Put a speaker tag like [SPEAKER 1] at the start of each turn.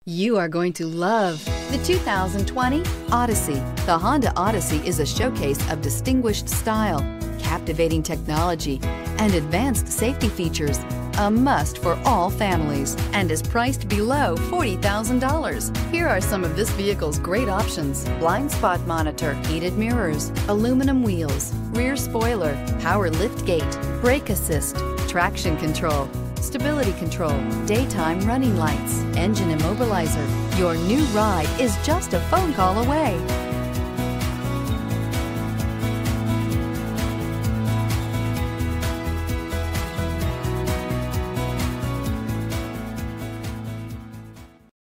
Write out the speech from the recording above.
[SPEAKER 1] You are going to love the 2020 Odyssey. The Honda Odyssey is a showcase of distinguished style, captivating technology, and advanced safety features. A must for all families and is priced below $40,000. Here are some of this vehicle's great options: blind spot monitor, heated mirrors, aluminum wheels, rear spoiler, power liftgate, brake assist, traction control, stability control, daytime running lights, engine immobilizer. Your new ride is just a phone call away.